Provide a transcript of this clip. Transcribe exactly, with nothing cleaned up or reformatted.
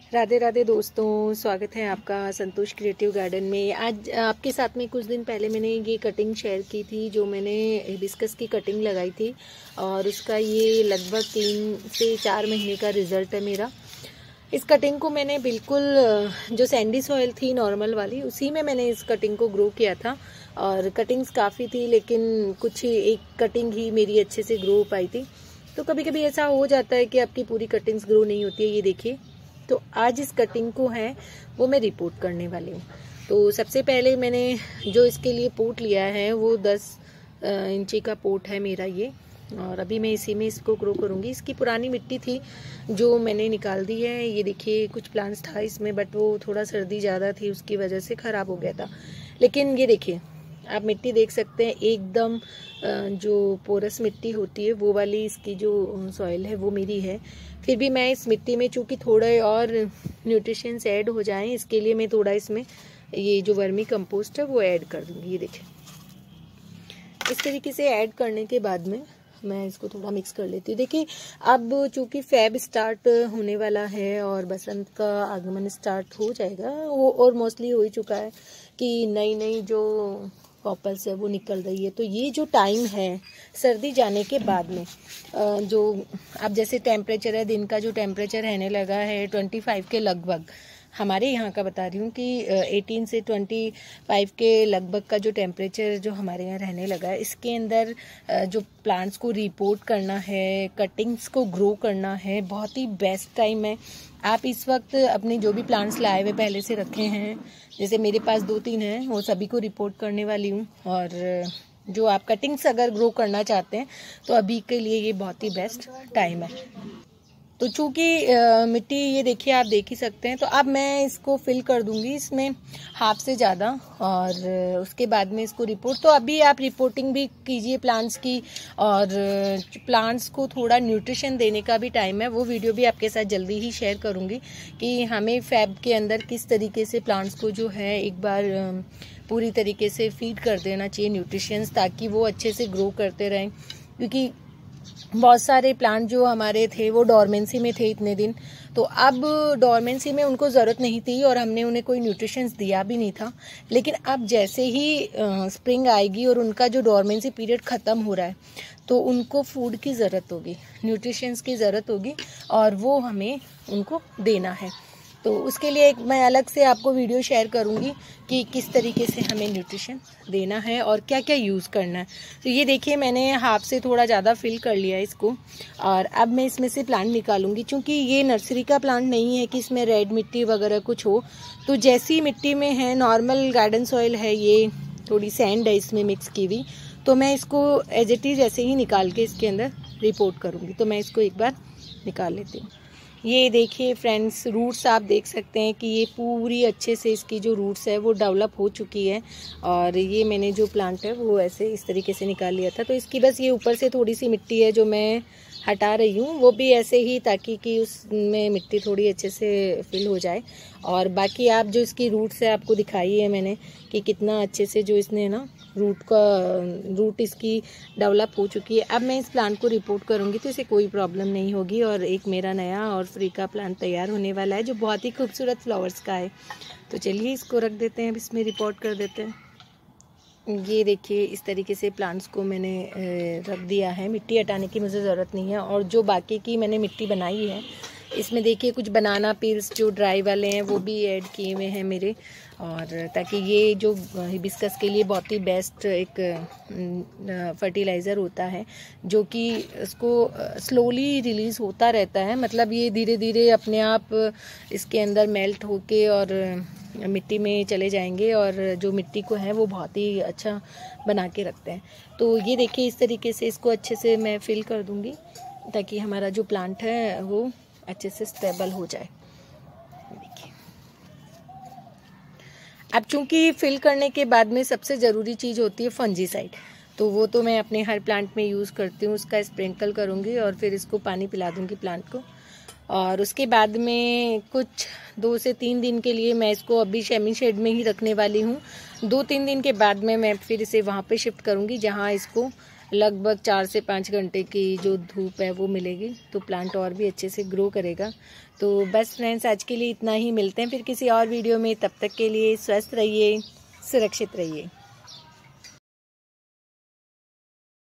राधे राधे दोस्तों, स्वागत है आपका संतोष क्रिएटिव गार्डन में। आज आपके साथ में कुछ दिन पहले मैंने ये कटिंग शेयर की थी, जो मैंने हिबिस्कस की कटिंग लगाई थी और उसका ये लगभग तीन से चार महीने का रिजल्ट है मेरा। इस कटिंग को मैंने बिल्कुल जो सैंडी सॉइल थी नॉर्मल वाली, उसी में मैंने इस कटिंग को ग्रो किया था और कटिंग्स काफ़ी थी, लेकिन कुछ एक कटिंग ही मेरी अच्छे से ग्रो हो पाई थी। तो कभी कभी ऐसा हो जाता है कि आपकी पूरी कटिंग्स ग्रो नहीं होती है। ये देखिए, तो आज इस कटिंग को है वो मैं रिपोर्ट करने वाली हूँ। तो सबसे पहले मैंने जो इसके लिए पोट लिया है वो दस इंची का पोट है मेरा ये, और अभी मैं इसी में इसको ग्रो करूँगी। इसकी पुरानी मिट्टी थी जो मैंने निकाल दी है। ये देखिए, कुछ प्लांट्स था इसमें, बट वो थोड़ा सर्दी ज़्यादा थी उसकी वजह से ख़राब हो गया था। लेकिन ये देखिए, आप मिट्टी देख सकते हैं, एकदम जो पोरस मिट्टी होती है वो वाली इसकी जो सॉइल है वो मेरी है। फिर भी मैं इस मिट्टी में चूँकि थोड़े और न्यूट्रिशंस ऐड हो जाएं, इसके लिए मैं थोड़ा इसमें ये जो वर्मी कंपोस्ट है वो ऐड कर दूँगी। ये देखिए, इस तरीके से ऐड करने के बाद में मैं इसको थोड़ा मिक्स कर लेती हूँ। देखिए, अब चूँकि फेब स्टार्ट होने वाला है और बसंत का आगमन स्टार्ट हो जाएगा, वो और मोस्टली हो ही चुका है कि नई नई जो कॉपल्स है वो निकल रही है। तो ये जो टाइम है सर्दी जाने के बाद में, जो अब जैसे टेम्परेचर है, दिन का जो टेम्परेचर रहने लगा है पच्चीस के लगभग, हमारे यहाँ का बता रही हूँ कि अठारह से पच्चीस के लगभग का जो टेम्परेचर जो हमारे यहाँ रहने लगा है, इसके अंदर जो प्लांट्स को रिपोर्ट करना है, कटिंग्स को ग्रो करना है, बहुत ही बेस्ट टाइम है। आप इस वक्त अपने जो भी प्लांट्स लाए हुए पहले से रखे हैं, जैसे मेरे पास दो तीन हैं, वो सभी को रिपोर्ट करने वाली हूँ। और जो आप कटिंग्स अगर ग्रो करना चाहते हैं तो अभी के लिए ये बहुत ही बेस्ट टाइम है। तो चूँकि मिट्टी ये देखिए, आप देख ही सकते हैं। तो अब मैं इसको फिल कर दूंगी इसमें हाफ से ज़्यादा, और उसके बाद में इसको रिपोर्ट। तो अभी आप रिपोर्टिंग भी कीजिए प्लांट्स की, और प्लांट्स को थोड़ा न्यूट्रिशन देने का भी टाइम है। वो वीडियो भी आपके साथ जल्दी ही शेयर करूंगी कि हमें फैब के अंदर किस तरीके से प्लांट्स को जो है एक बार पूरी तरीके से फीड कर देना चाहिए न्यूट्रिशंस, ताकि वो अच्छे से ग्रो करते रहें। क्योंकि बहुत सारे प्लांट जो हमारे थे वो डॉर्मेंसी में थे इतने दिन, तो अब डॉर्मेंसी में उनको ज़रूरत नहीं थी और हमने उन्हें कोई न्यूट्रिशंस दिया भी नहीं था। लेकिन अब जैसे ही स्प्रिंग आएगी और उनका जो डॉर्मेंसी पीरियड ख़त्म हो रहा है, तो उनको फूड की ज़रूरत होगी, न्यूट्रिशंस की ज़रूरत होगी, और वो हमें उनको देना है। तो उसके लिए एक मैं अलग से आपको वीडियो शेयर करूंगी कि किस तरीके से हमें न्यूट्रिशन देना है और क्या क्या यूज़ करना है। तो ये देखिए, मैंने हाफ से थोड़ा ज़्यादा फिल कर लिया इसको, और अब मैं इसमें से प्लांट निकालूंगी। क्योंकि ये नर्सरी का प्लांट नहीं है कि इसमें रेड मिट्टी वगैरह कुछ हो, तो जैसी मिट्टी में है, नॉर्मल गार्डन सॉइल है, ये थोड़ी सैंड है इसमें मिक्स की हुई, तो मैं इसको एज इट इज़ ऐसे ही निकाल के इसके अंदर रिपोर्ट करूँगी। तो मैं इसको एक बार निकाल लेती हूँ। ये देखिए फ्रेंड्स, रूट्स आप देख सकते हैं कि ये पूरी अच्छे से इसकी जो रूट्स है वो डेवलप हो चुकी है। और ये मैंने जो प्लांट है वो ऐसे इस तरीके से निकाल लिया था। तो इसकी बस ये ऊपर से थोड़ी सी मिट्टी है जो मैं हटा रही हूँ, वो भी ऐसे ही, ताकि कि उसमें मिट्टी थोड़ी अच्छे से फिल हो जाए। और बाकी आप जो इसकी रूट्स है आपको दिखाई है मैंने कि कितना अच्छे से जो इसने ना रूट का रूट इसकी डेवलप हो चुकी है। अब मैं इस प्लांट को रिपोर्ट करूँगी तो इसे कोई प्रॉब्लम नहीं होगी, और एक मेरा नया और फ्री का प्लांट तैयार होने वाला है जो बहुत ही खूबसूरत फ्लावर्स का है। तो चलिए इसको रख देते हैं, अब इसमें रिपोर्ट कर देते हैं। ये देखिए, इस तरीके से प्लांट्स को मैंने रख दिया है, मिट्टी हटाने की मुझे ज़रूरत नहीं है। और जो बाकी की मैंने मिट्टी बनाई है, इसमें देखिए कुछ बनाना पील्स जो ड्राई वाले हैं वो भी ऐड किए हुए हैं मेरे, और ताकि ये जो हिबिस्कस के लिए बहुत ही बेस्ट एक फर्टिलाइज़र होता है, जो कि इसको स्लोली रिलीज़ होता रहता है। मतलब ये धीरे धीरे अपने आप इसके अंदर मेल्ट होके और मिट्टी में चले जाएंगे, और जो मिट्टी को है वो बहुत ही अच्छा बना के रखते हैं। तो ये देखिए, इस तरीके से इसको अच्छे से मैं फिल कर दूंगी ताकि हमारा जो प्लांट है वो अच्छे से स्टेबल हो जाए। देखिए, अब चूंकि फिल करने के बाद में सबसे ज़रूरी चीज़ होती है फंजीसाइड, तो वो तो मैं अपने हर प्लांट में यूज़ करती हूँ। उसका स्प्रिंकल करूँगी और फिर इसको पानी पिला दूँगी प्लांट को। और उसके बाद में कुछ दो से तीन दिन के लिए मैं इसको अभी शेमी शेड में ही रखने वाली हूँ। दो तीन दिन के बाद में मैं फिर इसे वहाँ पे शिफ्ट करूँगी जहाँ इसको लगभग चार से पाँच घंटे की जो धूप है वो मिलेगी, तो प्लांट और भी अच्छे से ग्रो करेगा। तो बस फ्रेंड्स, आज के लिए इतना ही। मिलते हैं फिर किसी और वीडियो में। तब तक के लिए स्वस्थ रहिए, सुरक्षित रहिए।